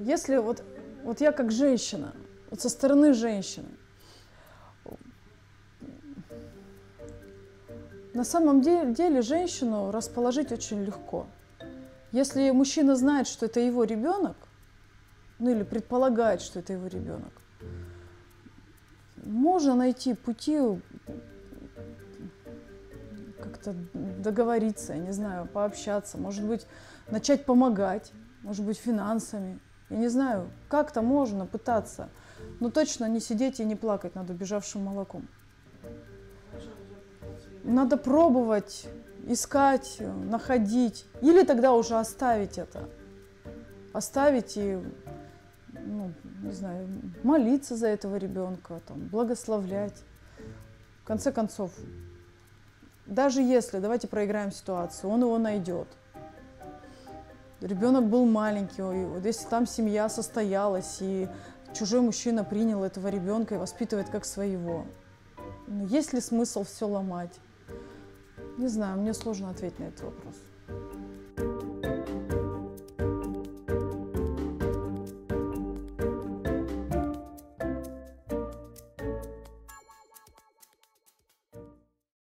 Если вот я как женщина, вот со стороны женщины, на самом деле женщину расположить очень легко. Если мужчина знает, что это его ребенок, ну или предполагает, что это его ребенок, можно найти пути как-то договориться, я не знаю, пообщаться, может быть, начать помогать, может быть, финансами. Я не знаю, как-то можно пытаться, но точно не сидеть и не плакать над убежавшим молоком. Надо пробовать, искать, находить. Или тогда уже оставить это. Оставить и, ну, не знаю, молиться за этого ребенка, там, благословлять. В конце концов, даже если, давайте проиграем ситуацию, он его найдет. Ребенок был маленький, вот если там семья состоялась, и чужой мужчина принял этого ребенка и воспитывает как своего, есть ли смысл все ломать? Не знаю, мне сложно ответить на этот вопрос.